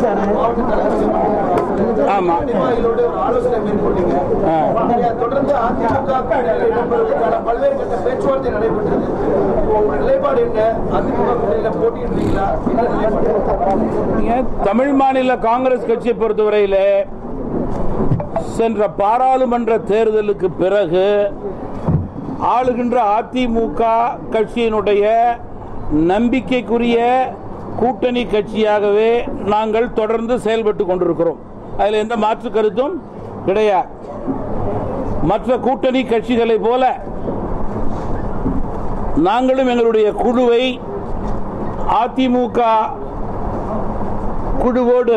ஆமா ஆலோசனை மேற்கொண்டீங்க. தொடர்ந்து அதிமுக பல்வேறு கட்ட பேச்சுவார்த்தை நடைபெற்றது. நிலைப்பாடு என்ன? அதிமுக கூட்டணியில போட்டியிடுறீங்களா? தமிழ் மாநில காங்கிரஸ் கட்சியை பொறுத்தவரையில் சென்ற பாராளுமன்ற தேர்தலுக்கு பிறகு ஆளுகின்ற அதிமுக கட்சியினுடைய நம்பிக்கைக்குரிய கூட்டணி கட்சியாகவே நாங்கள் தொடர்ந்து செயல்பட்டு கொண்டிருக்கிறோம். அதில் எந்த மாற்று கருத்தும் கிடையாது. மற்ற கூட்டணி கட்சிகளை போல நாங்களும் எங்களுடைய குழுவை அதிமுக குழுவோடு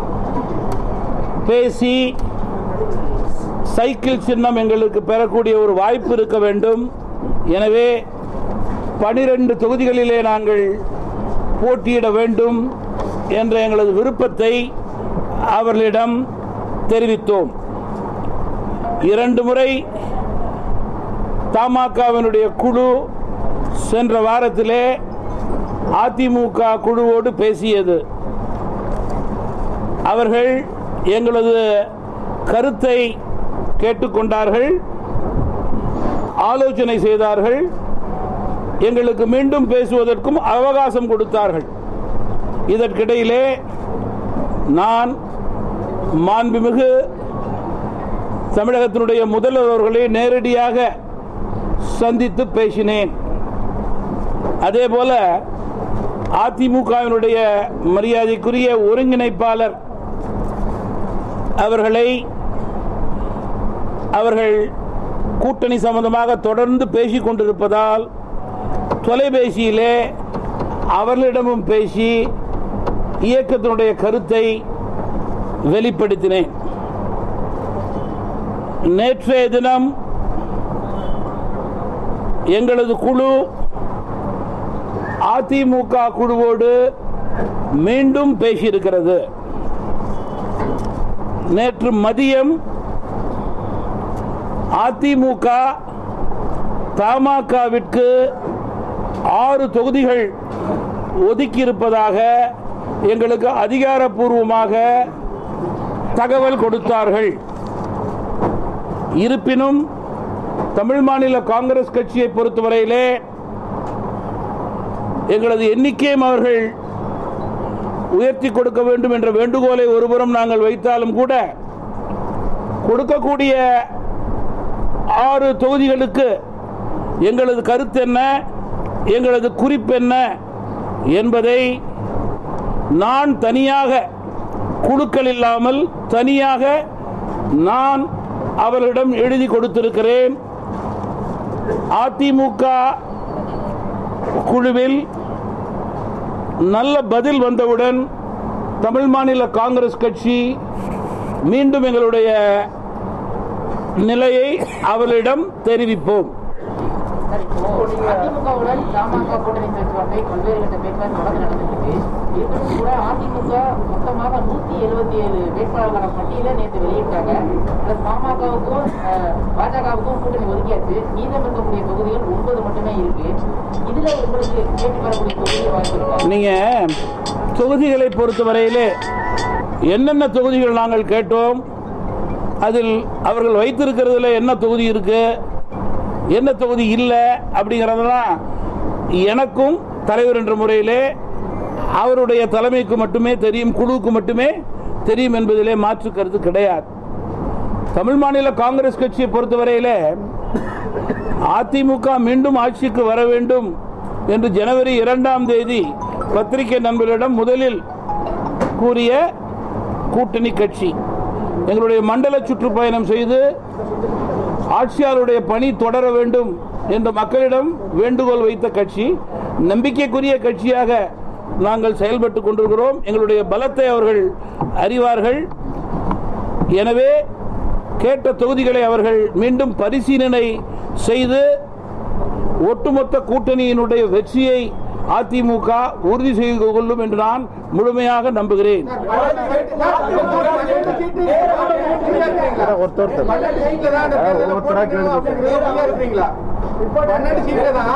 பேசி சைக்கிள் சின்னம் எங்களுக்கு பெறக்கூடிய ஒரு வாய்ப்பு இருக்க வேண்டும். எனவே 12 தொகுதிகளிலே நாங்கள் போட்டியிட வேண்டும் என்ற எங்களது விருப்பத்தை அவர்களிடம் தெரிவித்தோம். 2 முறை தமாகவினுடைய குழு சென்ற வாரத்திலே அதிமுக குழுவோடு பேசியது. அவர்கள் எங்களது கருத்தை கேட்டுக்கொண்டார்கள், ஆலோசனை செய்தார்கள், எங்களுக்கு மீண்டும் பேசுவதற்கும் அவகாசம் கொடுத்தார்கள். இதற்கிடையிலே நான் மாண்புமிகு தமிழகத்தினுடைய முதல்வர் அவர்களை நேரடியாக சந்தித்து பேசினேன். அதேபோல அதிமுகவினுடைய மரியாதைக்குரிய ஒருங்கிணைப்பாளர் அவர்கள் கூட்டணி சம்பந்தமாக தொடர்ந்து பேசிக் கொண்டிருப்பதால் தொலைபேசியிலே அவர்களிடமும் பேசி இயக்கத்தினுடைய கருத்தை வெளிப்படுத்தினேன். நேற்றைய தினம் எங்களது குழு அதிமுக குழுவோடு மீண்டும் பேசியிருக்கிறது. நேற்று மதியம் அதிமுக தமாகவிற்கு 6 தொகுதிகள் ஒதுக்கியிருப்பதாக எங்களுக்கு அதிகாரப்பூர்வமாக தகவல் கொடுத்தார்கள். இருப்பினும் தமிழ் மாநில காங்கிரஸ் கட்சியை பொறுத்தவரையிலே எங்களது எண்ணிக்கையும் அவர்கள் உயர்த்தி கொடுக்க வேண்டும் என்ற வேண்டுகோளை ஒருபுறம் நாங்கள் வைத்தாலும் கூட கொடுக்கக்கூடிய 6 தொகுதிகளுக்கு எங்களது கருத்து என்ன, எங்களது குறிப்பு என்ன என்பதை நான் தனியாக, குழுக்கள் இல்லாமல் தனியாக நான் அவர்களிடம் எழுதி கொடுத்திருக்கிறேன். அதிமுக குழுவில் நல்ல பதில் வந்தவுடன் தமிழ் மாநில காங்கிரஸ் கட்சி மீண்டும் எங்களுடைய நிலையை அவர்களிடம் தெரிவிப்போம். அதிமுகவுடன் தமாக கூட்டணி பேச்சுவார்த்தை பல்வேறு கட்ட பேச்சுவார்த்தை தொடர்ந்து நடந்துட்டு இருப்பினும் கூட அதிமுக மொத்தமாக 177 வேட்பாளர்களான பட்டியலை நேற்று வெளியிட்டாங்க. பிளஸ் பாமகவுக்கும் பாஜகவுக்கும் கூட்டணி ஒதுக்கியாச்சு. மீதம் இருக்கக்கூடிய தொகுதிகள் 9 மட்டுமே இருக்கு. இதுல உங்களுக்கு கேட்டு வரக்கூடிய தொகுதி வாய்ப்பு இருக்கா? நீங்க தொகுதிகளை பொறுத்தவரையிலே என்னென்ன தொகுதிகள் நாங்கள் கேட்டோம், அதில் அவர்கள் வைத்திருக்கிறதுல என்ன தொகுதி இருக்கு, என்ன தொகுதி இல்லை அப்படிங்கிறதெல்லாம் எனக்கும் தலைவர் என்ற முறையிலே அவருடைய தலைமைக்கு மட்டுமே தெரியும், குழுவுக்கு மட்டுமே தெரியும் என்பதிலே மாற்று கருத்து கிடையாது. தமிழ் மாநில காங்கிரஸ் கட்சியை பொறுத்தவரையிலே அதிமுக மீண்டும் ஆட்சிக்கு வர வேண்டும் என்று ஜனவரி 2ஆம் தேதி பத்திரிகை நண்பர்களிடம் முதலில் கூறிய கூட்டணி கட்சி. எங்களுடைய மண்டல சுற்றுப்பயணம் செய்து ஆட்சியாளருடைய பணி தொடர வேண்டும் என்று மக்களிடம் வேண்டுகோள் வைத்த கட்சி. நம்பிக்கைக்குரிய கட்சியாக நாங்கள் செயல்பட்டு கொண்டிருக்கிறோம். எங்களுடைய பலத்தை அவர்கள் அறிவார்கள். எனவே கேட்ட தொகுதிகளை அவர்கள் மீண்டும் பரிசீலனை செய்து ஒட்டுமொத்த கூட்டணியினுடைய வெற்றியை அதிமுக உறுதி செய்து கொள்ளும் என்று நான் முழுமையாக நம்புகிறேன்.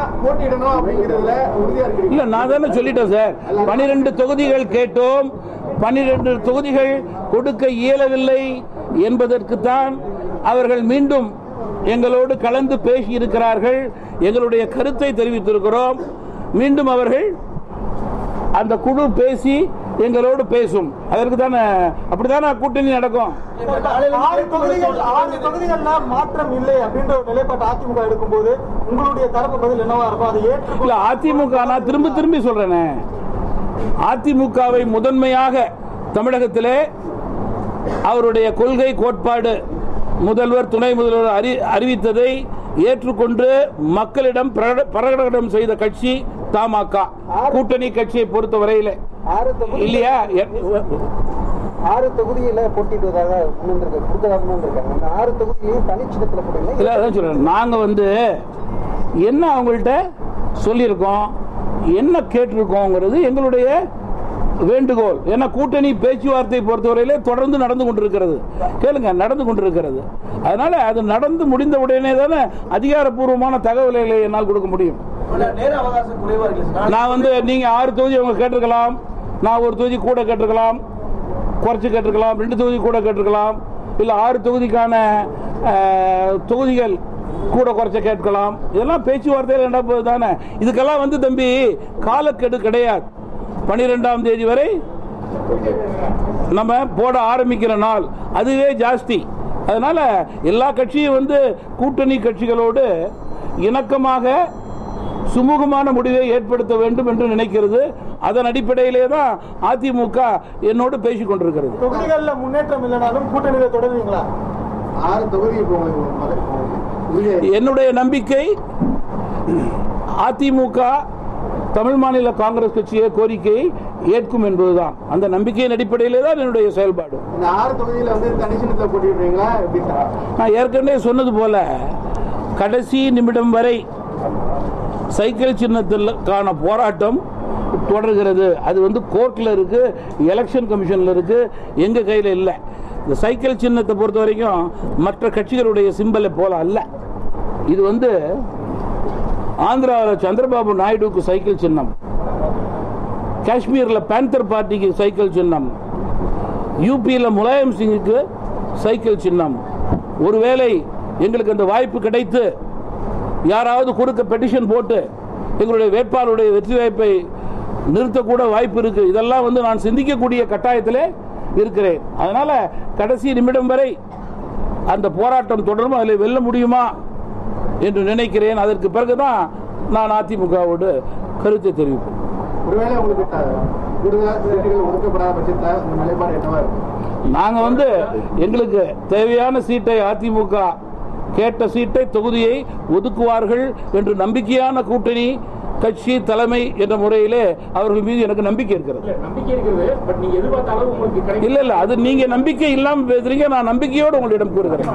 இல்ல, நான் தானே சொல்லிட்டேன் சார். 12 தொகுதிகள் கேட்டோம், 12 தொகுதிகள் கொடுக்க இயலவில்லை என்பதற்குத்தான் அவர்கள் மீண்டும் எங்களோடு கலந்து பேசி இருக்கிறார்கள். எங்களுடைய கருத்தை தெரிவித்திருக்கிறோம். மீண்டும் அவர்கள் அந்த குழு பேசி எங்களோடு பேசும். அதற்கு தானே அப்படித்தானே கூட்டணி நடக்கும். 6 தொகுதிகள்ல மாற்றம் இல்லை அப்படின்ற ஒரு நிலைப்பாட்டு அதிமுக எடுக்கும்போது உங்களுடைய தரப்பு பதில் என்னவா இருக்கும்? அதை ஏற்றுக்கொள்ள அதிமுக நான் திரும்பி சொல்றேனே, அதிமுகவை முதன்மையாக தமிழகத்திலே அவருடைய கொள்கை கோட்பாடு முதல்வர் துணை முதல்வர் அறிவித்ததை ஏற்றுக்கொண்டு மக்களிடம் பிரகடனம் செய்த கட்சி தமாக. கூட்டணி கட்சியை பொறுத்தவரையில் 6 தொகுதியில போட்டியிடுவதாக முன்வந்திருக்காங்க. 6 தொகுதியையும் தனிச்சிடத்தில் போட்டீங்க. நாங்க என்ன அவங்கள்ட்ட சொல்லியிருக்கோம், என்ன கேட்டிருக்கோங்கிறது எங்களுடைய வேண்டுகோள். ஏன்னா கூட்டணி பேச்சுவார்த்தை பொறுத்தவரையிலே தொடர்ந்து நடந்து கொண்டிருக்கிறது. கேளுங்க, நடந்து கொண்டிருக்கிறது. அதனால அது நடந்து முடிந்த உடனே தானே அதிகாரப்பூர்வமான தகவல்களை என்னால் கொடுக்க முடியும். நான் நீங்க 6 தொகுதி அவங்க கேட்டிருக்கலாம், நான் ஒரு தொகுதி கூட கேட்டிருக்கலாம், குறைச்சு கேட்டிருக்கலாம், 2 தொகுதி கூட கேட்டிருக்கலாம், இல்ல 6 தொகுதிக்கான தொகுதிகள் கூட குறைச்ச கேட்கலாம். இதெல்லாம் பேச்சுவார்த்தையில் நடப்பது தானே. இதுக்கெல்லாம் தம்பி காலக்கெடு கிடையாது. 12ஆம் தேதி வரை நம்ம போட ஆரம்பிக்கிற நாள் அதுவே ஜாஸ்தி. அதனால எல்லா கட்சியும் கூட்டணி கட்சிகளோடு இணக்கமாக சுமூகமான முடிவை ஏற்படுத்த வேண்டும் என்று நினைக்கிறது. அதன் அடிப்படையிலே தான் அதிமுக என்னோடு பேசிக் கொண்டிருக்கிறது. தொகுதிகளில் முன்னேற்றம் இல்லைனாலும் கூட்டணியில தொடருவீங்களா? 6 தொகுதி என்னுடைய நம்பிக்கை அதிமுக தமிழ் மாநில காங்கிரஸ் கட்சியை கோரிக்கையை ஏற்கும் என்பதுதான். அந்த நம்பிக்கையின் அடிப்படையிலே தான் என்னுடைய செயல்பாடு. 6 தொகுதியில் தனிச்சின்னத்தில் போட்டிடுறீங்களா? நான் ஏற்கனவே சொன்னது போல கடைசி நிமிடம் வரை சைக்கிள் சின்னத்திற்கான போராட்டம் தொடர்கிறது. அது கோர்ட்ல இருக்கு, எலெக்ஷன் கமிஷன்ல இருக்கு, எங்க கையில் இல்லை. இந்த சைக்கிள் சின்னத்தை பொறுத்த வரைக்கும் மற்ற கட்சிகளுடைய சிம்பலை போல அல்ல. இது ஆந்திராவில் சந்திரபாபு நாயுடுக்கு சைக்கிள் சின்னம், காஷ்மீரில் பேந்தர் பார்ட்டிக்கு சைக்கிள் சின்னம், யூபியில் முலாயம் சிங்குக்கு சைக்கிள் சின்னம். ஒருவேளை எங்களுக்கு அந்த வாய்ப்பு கிடைத்து யாராவது கொடுக்க பெட்டிஷன் போட்டு எங்களுடைய வேட்பாளருடைய வெற்றி வாய்ப்பை நிறுத்தக்கூட வாய்ப்பு இருக்கு. இதெல்லாம் நான் சிந்திக்கக்கூடிய கட்டாயத்திலே இருக்கிறேன். அதனால கடைசி நிமிடம் வரை அந்த போராட்டம் தொடரும். அதில் வெல்ல முடியுமா என்று நினைக்கிறேன். அதற்கு பிறகுதான் நான் அதிமுகவோடு கருத்தை தெரிவிப்பேன். ஒருவேளை உங்களுக்கு ஒதுக்கப்படாத பட்சத்தில் நிலைப்பாடு என்னவா இருக்கும்? நாங்க எங்களுக்கு தேவையான சீட்டை அதிமுக கேட்ட சீட்டை தொகுதியை ஒதுக்குவார்கள் என்று நம்பிக்கையான கூட்டணி கட்சி தலைமை என்ற முறையிலே அவர்கள் மீது எனக்கு நம்பிக்கை இருக்கிறது. இல்ல அது நீங்க நம்பிக்கை இல்லாம பேசுறீங்க. நான் நம்பிக்கையோடு உங்களிடம் கூறுகிறேன்.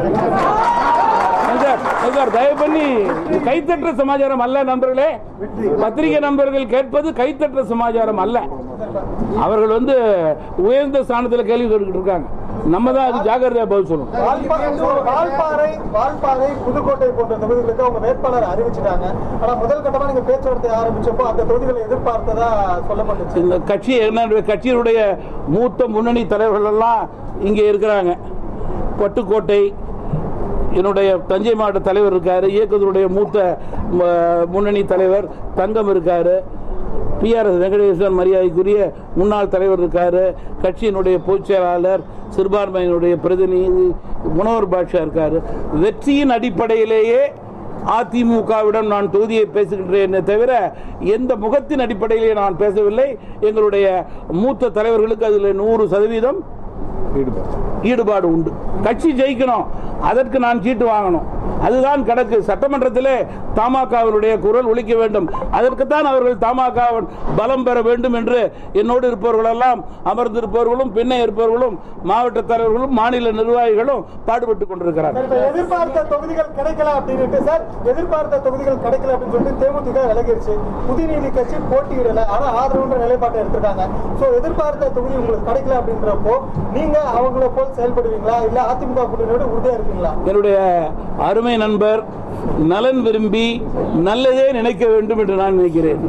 தயவு பண்ணி கைத்தற்ற சமாச்சாரம் அல்ல நண்பர்களே. பத்திரிகை நண்பர்கள் கேட்பது கைத்தற்ற சமாச்சாரம் அல்ல. அவர்கள் உயர்ந்த ஸ்தானத்தில் கேள்வி கேட்டுக்கிட்டு இருக்காங்க. நம்ம தான் அது ஜாகிரதையா பதில் சொல்லணும். வால்பாறை, புதுக்கோட்டை போன்ற தொகுதிகளுக்கு அவங்க வேட்பாளர் அறிவிச்சிட்டாங்க. ஆனா முதல் கட்டமா நீங்க பேச்சுவார்த்தை ஆரம்பிச்சப்போ அந்த தொகுதிகளை எதிர்பார்த்ததா சொல்லப்பட்டுச்சு. இந்த கட்சி கட்சியினுடைய மூத்த முன்னணி தலைவர்கள் எல்லாம் இங்கே இருக்கிறாங்க. பட்டுக்கோட்டை என்னுடைய தஞ்சை மாவட்ட தலைவர் இருக்காரு, இயக்கத்தினுடைய மூத்த முன்னணி தலைவர் தங்கம் இருக்காரு, PRS வெங்கடேஸ்வரன் மரியாதைக்குரிய முன்னாள் தலைவர் இருக்காரு, கட்சியினுடைய பொதுச் செயலாளர் சிறுபான்மையினுடைய பிரதிநிதி முனவர் பாட்ஷா இருக்காரு. வெற்றியின் அடிப்படையிலேயே அதிமுகவிடம் நான் தொகுதியை பேசுகின்றேன் தவிர எந்த முகத்தின் அடிப்படையிலே நான் பேசவில்லை. எங்களுடைய மூத்த தலைவர்களுக்கு அதில் 100% ஈடுபாடு உண்டு. கட்சி ஜெயிக்கணும், அதற்கு நான் சீட்டு வாங்கணும், அதுதான் கணக்கு. சட்டமன்றத்திலே தமாகவினுடைய குரல் ஒலிக்க வேண்டும். அதற்குத்தான் அவர்கள் தமாக பலம் பெற வேண்டும் என்று என்னோடு இருப்பவர்கள் எல்லாம், அமர்ந்திருப்பவர்களும் பின்னே இருப்பவர்களும் மாவட்ட தலைவர்களும் மாநில நிர்வாகிகளும் பாடுபட்டுக் கொண்டிருக்கிறார்கள். எதிர்பார்த்த தொகுதிகள் கிடைக்கல அப்படின்னு சார், எதிர்பார்த்த தொகுதிகள் கிடைக்கல அப்படின்னு சொல்லிட்டு தேமுதிக விலகிடுச்சு. புதுநீதி கட்சி போட்டியிடல, ஆனா ஆதரவுன்ற நிலைப்பாட்டை எடுத்துட்டாங்க. எதிர்பார்த்த தொகுதி உங்களுக்கு கிடைக்கல அப்படின்றப்போ நீங்க நீங்க அவங்கள போல் செயல்படுவீங்களா இல்ல அதிமுக கூட்டணியோட உறுதியா இருக்கீங்களா? என்னுடைய அருமை நண்பர் நலன் விரும்பி நல்லதே நினைக்க வேண்டும் என்று நான் நினைக்கிறேன்.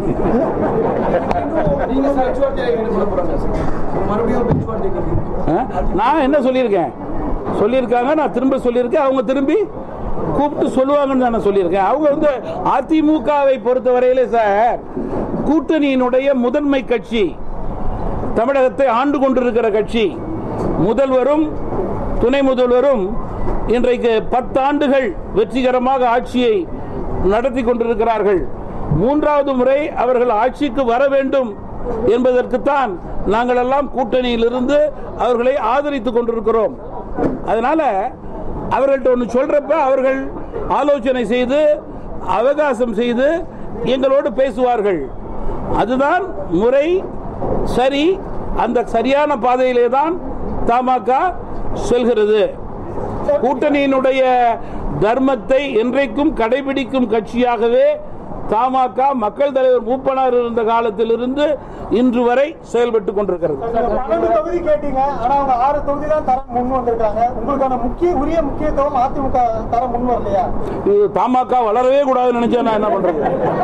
நான் என்ன சொல்லியிருக்காங்க நான் திரும்ப சொல்லியிருக்கேன். அவங்க திரும்பி கூப்பிட்டு சொல்லுவாங்கன்னு நான் சொல்லியிருக்கேன். அவங்க அதிமுகவை பொறுத்தவரையிலே சார் கூட்டணியினுடைய முதன்மை கட்சி, தமிழகத்தை ஆண்டு கொண்டிருக்கிற கட்சி, முதல்வரும் துணை முதல்வரும் இன்றைக்கு 10 ஆண்டுகள் வெற்றிகரமாக ஆட்சியை நடத்தி கொண்டிருக்கிறார்கள். 3வது முறை அவர்கள் ஆட்சிக்கு வர வேண்டும் என்பதற்குத்தான் நாங்கள் எல்லாம் கூட்டணியிலிருந்து அவர்களை ஆதரித்துக் கொண்டிருக்கிறோம். அதனால அவர்கள்ட்ட ஒன்று சொல்றப்ப அவர்கள் ஆலோசனை செய்து அவகாசம் செய்து எங்களோடு பேசுவார்கள். அதுதான் முறை, சரி. அந்த சரியான பாதையிலே தான் தமாக செல்கிறது. கூட்டணியினுடைய தர்மத்தை என்றைக்கும் கடைபிடிக்கும் கட்சியாகவே தமாக மக்கள் தலைவர் மூப்பனார் இருந்த காலத்திலிருந்து இன்று வரை செயல்பட்டுக் கொண்டிருக்கிறது. 12 தொகுதி கேட்டீங்க, ஆனா அவங்க 6 தொகுதி தான் தர முன் வந்திருக்காங்க. உங்களுக்கான உரிய முக்கியத்துவம் அதிமுக தர முன் வரலையா? இது தமாக வளரவே கூடாதுன்னு நினைச்சா நான் என்ன பண்றது?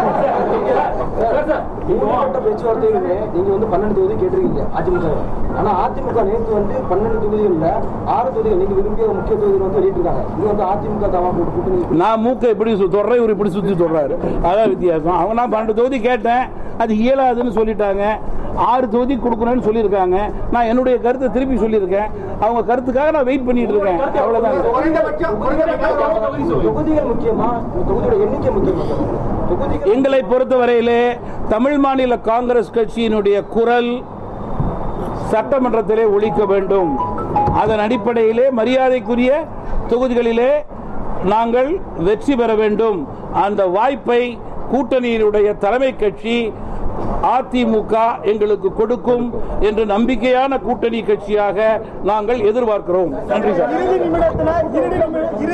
பேச்சுவார்த்தைகளுமே நீங்க 12 தொகுதி கேட்டிருக்கீங்க அதிமுக. ஆனா அதிமுக நேற்று 12 தொகுதிகள்ல 6 தொகுதிகள் நீங்க விரும்பிய முக்கிய தொகுதிகள் வெளியிட்டிருக்காங்க. இது அதிமுக தமாக கூட்டணி. நான் மூக்கை எப்படி தொடரை இவர் இப்படி சுத்தி தொடறாரு, அதான் வித்தியாசம். அவங்க நான் 12 தொகுதி கேட்டேன், அது இயலாதுன்னு சொல்லிட்டாங்க. 6 தொகுதி கொடுக்கணும்னு சொல்லியிருக்காங்க. நான் என்னுடைய கருத்தை திருப்பி சொல்லியிருக்கேன். அவங்க கருத்துக்காக நான் வெயிட் பண்ணிட்டு இருக்கேன். அவ்வளவுதான். தொகுதிகள் முக்கியமா, தொகுதியோட எண்ணிக்கை முக்கியமா? எங்களை பொறுத்தவரையிலே தமிழ் மாநில காங்கிரஸ் கட்சியினுடைய குரல் சட்டமன்றத்திலே ஒலிக்க வேண்டும். அதன் அடிப்படையிலே மரியாதைக்குரிய தொகுதிகளிலே நாங்கள் வெற்றி பெற வேண்டும். அந்த வாய்ப்பை கூட்டணியினுடைய தலைமை கட்சி அதிமுக எங்களுக்கு கொடுக்கும் என்று நம்பிக்கையான கூட்டணி கட்சியாக நாங்கள் எதிர்பார்க்கிறோம். நன்றி சார்.